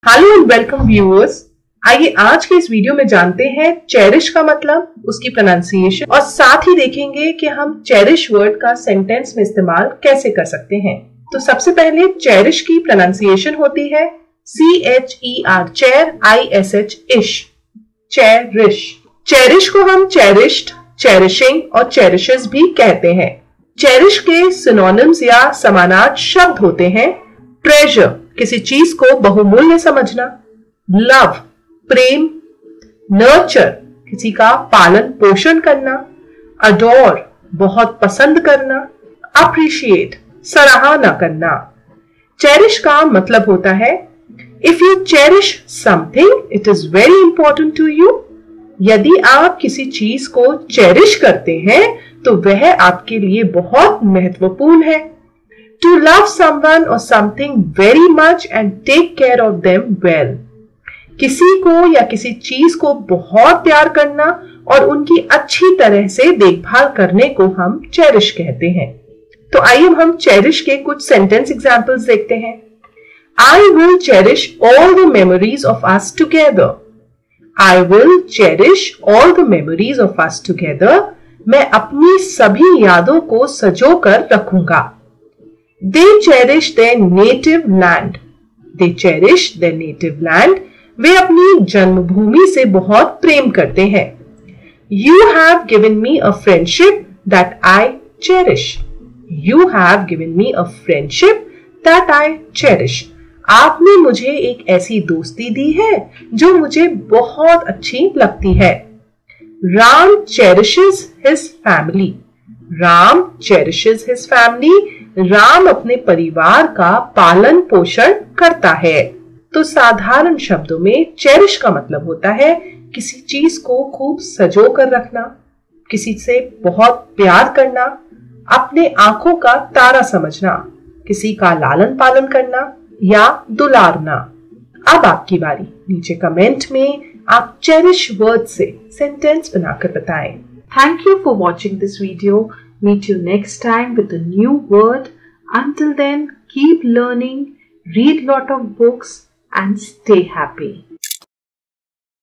Hello and welcome viewers. आइए आज के इस वीडियो में जानते हैं चेरिश का मतलब, उसकी प्रोनाउंसिएशन और साथ ही देखेंगे कि हम चेरिश वर्ड का सेंटेंस में इस्तेमाल कैसे कर सकते हैं। तो सबसे पहले चेरिश की प्रोनाउंसिएशन होती है CHER, chair, ISH, ish, cherish. Cherish को हम चेरिश्ड, चेरिशिंग और चेरिशेस भी कहते हैं। चेरिश के सिनोनिम्स या समानार्थक शब्द होते हैं ट्रेजर, किसी चीज को बहुमूल्य समझना, लव, प्रेम, नर्चर, किसी का पालन पोषण करना, अडोर, बहुत पसंद करना, अप्रिशिएट, सराहना करना। चेरिश का मतलब होता है if you cherish something it is very important to you. यदि आप किसी चीज को चेरिश करते हैं तो वह आपके लिए बहुत महत्वपूर्ण है। To love someone or something very much and take care of them well. किसी को या किसी चीज को बहुत प्यार करना और उनकी अच्छी तरह से देखभाल करने को हम चेरिश कहते हैं। तो आइए हम चेरिश के कुछ सेंटेंस एग्जांपल्स देखते हैं। I will cherish all the memories of us together. I will cherish all the memories of us together. मैं अपनी सभी यादों को सजोकर रखूंगा। They cherish their native land. They cherish their native land. वे अपनी जन्मभूमि से बहुत प्रेम करते हैं। You have given me a friendship that I cherish. You have given me a friendship that I cherish. आपने मुझे एक ऐसी दोस्ती दी है जो मुझे बहुत अच्छी लगती है। Ram cherishes his family. Ram cherishes his family. Ram अपने परिवार का पालन पोषण करता है। तो साधारण शब्दों में चेरिश का मतलब होता है किसी चीज को खूब सजो कर रखना, किसी से बहुत प्यार करना, अपने आंखों का तारा समझना, किसी का लालन पालन करना या दुलारना। अब आपकी बारी, नीचे कमेंट में आप चेरिश वर्ड से सेंटेंस बनाकर बताएं। Thank you for watching this video. Meet you next time with a new word. Until then, keep learning, read lot of books and stay happy.